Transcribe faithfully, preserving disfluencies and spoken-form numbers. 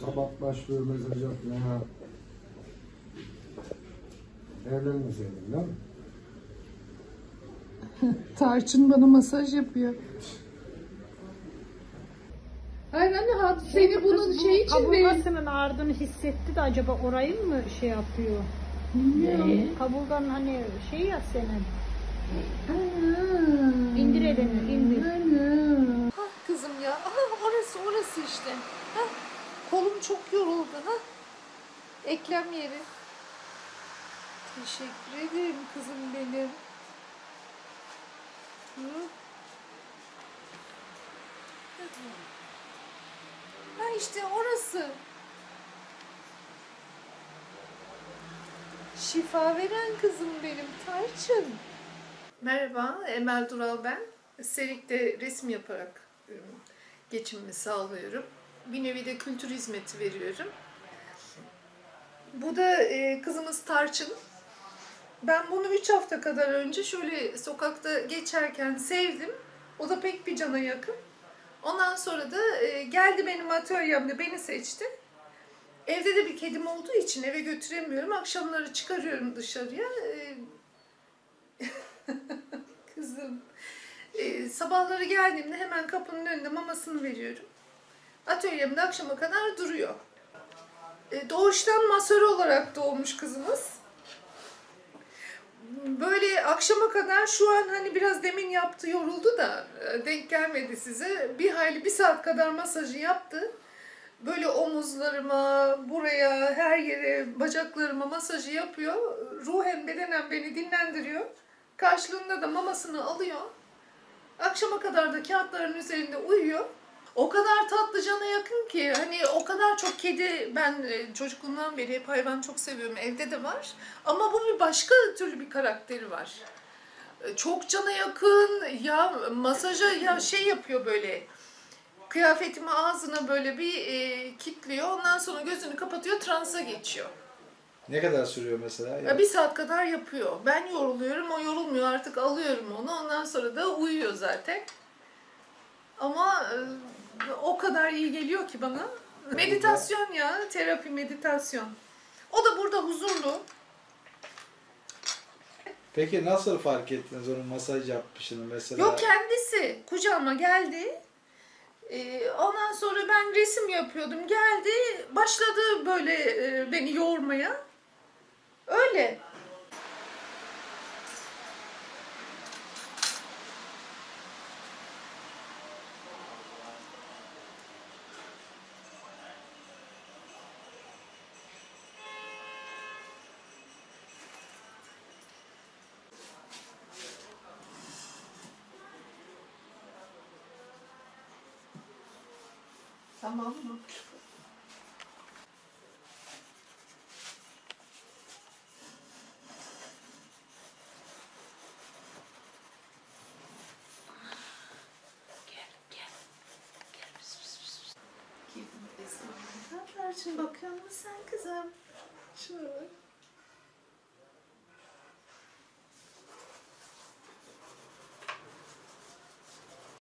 sabah başlıyor mesaj atmaya. Evlenmeseydin değil mi? Tarçın bana masaj yapıyor. Hayır anne, hat seni bunun şey için değil. Kaburgasının ağrıdığını hissetti de acaba orayı mı şey yapıyor? Bilmiyorum. Kaburganın hani şey ya senin. İndir elini, indir. Hah kızım ya. Aha, orası orası işte. Hah. Kolum çok yoruldu. Hah. Eklem yeri. Teşekkür ederim kızım benim. Hı. Ha işte orası. Şifa veren kızım benim Tarçın. Merhaba, Emel Dural ben. Serik'te resim yaparak geçimimi sağlıyorum. Bir nevi de kültür hizmeti veriyorum. Bu da kızımız Tarçın. Ben bunu üç hafta kadar önce şöyle sokakta geçerken sevdim. O da pek bir cana yakın. Ondan sonra da geldi benim atölyemde, beni seçti. Evde de bir kedim olduğu için eve götüremiyorum. Akşamları çıkarıyorum dışarıya. Kızım. Sabahları geldiğimde hemen kapının önünde mamasını veriyorum. Atölyemde akşama kadar duruyor. Doğuştan masör olarak doğmuş kızımız. Böyle akşama kadar şu an hani biraz demin yaptı, yoruldu da denk gelmedi size. Bir hayli bir saat kadar masajı yaptı. Böyle omuzlarıma, buraya, her yere, bacaklarıma masajı yapıyor. Ruhen, bedenen beni dinlendiriyor. Karşılığında da mamasını alıyor. Akşama kadar da kağıtların üzerinde uyuyor. O kadar tatlı, cana yakın ki, hani o kadar çok kedi, ben çocukluğumdan beri hep hayvan çok seviyorum, evde de var. Ama bu bir başka türlü bir karakteri var. Çok cana yakın, ya masaja ya şey yapıyor böyle, kıyafetimi ağzına böyle bir e, kilitliyor, ondan sonra gözünü kapatıyor, transa geçiyor. Ne kadar sürüyor mesela? Ya bir saat kadar yapıyor. Ben yoruluyorum, o yorulmuyor, artık alıyorum onu, ondan sonra da uyuyor zaten. Ama e, o kadar iyi geliyor ki bana. Meditasyon ya, terapi, meditasyon. O da burada huzurlu. Peki nasıl fark ettiniz onun masaj yapmışını mesela? Yok, kendisi kucağıma geldi. Ee, ondan sonra ben resim yapıyordum. Geldi, başladı böyle e, beni yoğurmaya. Öyle. Tamam mı? Gel, gel. Gel. Pıs, pıs, pıs. Tarçın, bakıyor musun sen kızım? Şöyle.